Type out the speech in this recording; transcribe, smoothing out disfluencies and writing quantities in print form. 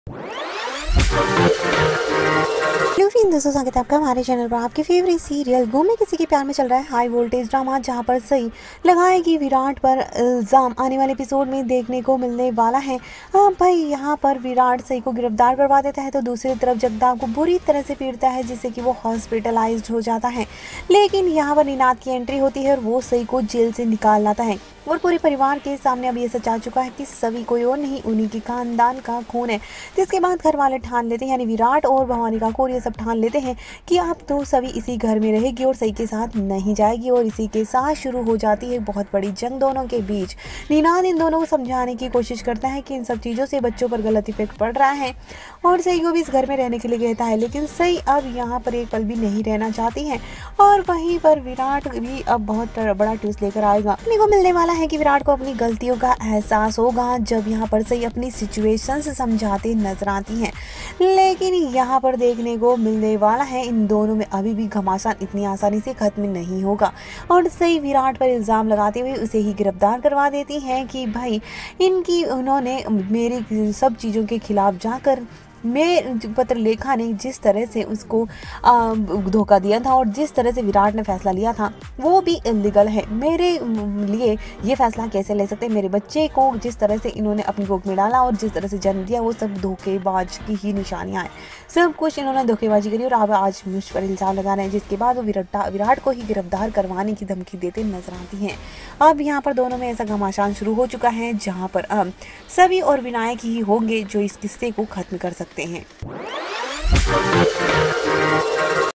Hello friends, दोस्तों स्वागत है आपका हमारे चैनल पर। आपके फेवरेट सीरियल गुम में किसी के प्यार में चल रहा है हाई वोल्टेज ड्रामा, जहां पर सई लगाएगी विराट पर इल्ज़ाम। आने वाले एपिसोड में देखने को मिलने वाला है। भाई यहां पर विराट सई को गिरफ्तार करवा देता है तो दूसरी तरफ जगदाव को बुरी तरह से पीटता है, जिससे कि वो हॉस्पिटलाइज्ड हो जाता है। लेकिन यहाँ पर निनाद की एंट्री होती है और वो सई को जेल से निकाल लाता है। और पूरे परिवार के सामने अब ये सच आ चुका है कि सभी कोई और नहीं, उन्हीं के खानदान का खून है। जिसके बाद घर वाले ठान लेते हैं, यानी विराट और भवानी का कोर ये सब ठान लेते हैं कि अब तो सभी इसी घर में रहेगी और सई के साथ नहीं जाएगी। और इसी के साथ शुरू हो जाती है बहुत बड़ी जंग दोनों के बीच। निनाद इन दोनों को समझाने की कोशिश करता है कि इन सब चीज़ों से बच्चों पर गलत इफेक्ट पड़ रहा है और सई को भी इस घर में रहने के लिए कहता है। लेकिन सई अब यहाँ पर एक पल भी नहीं रहना चाहती है। और वहीं पर विराट भी अब बहुत बड़ा ट्विस्ट लेकर आएगा। देखने को मिलने वाला है कि विराट को अपनी गलतियों का एहसास होगा जब यहाँ पर सई अपनी सिचुएशन से समझाते नजर आती हैं। लेकिन यहाँ पर देखने को मिलने वाला है इन दोनों में अभी भी घमासान इतनी आसानी से खत्म नहीं होगा। और सई विराट पर इल्ज़ाम लगाते हुए उसे ही गिरफ्तार करवा देती हैं कि भाई उन्होंने मेरी सब चीज़ों के खिलाफ जाकर मैं पत्र लेखा ने जिस तरह से उसको धोखा दिया था और जिस तरह से विराट ने फैसला लिया था वो भी इलीगल है। मेरे लिए ये फैसला कैसे ले सकते हैं? मेरे बच्चे को जिस तरह से इन्होंने अपनी गोद में डाला और जिस तरह से जन्म दिया वो सब धोखेबाज की ही निशानियां हैं। सब कुछ इन्होंने धोखेबाजी करी और अब आज मुझ पर इल्ज़ाम लगा रहे हैं, जिसके बाद वो विराट को ही गिरफ्तार करवाने की धमकी देते नजर आती हैं। अब यहाँ पर दोनों में ऐसा घमासान शुरू हो चुका है जहाँ पर अब सभी और विनायक ही होंगे जो इस किस्से को खत्म कर सकते हैं।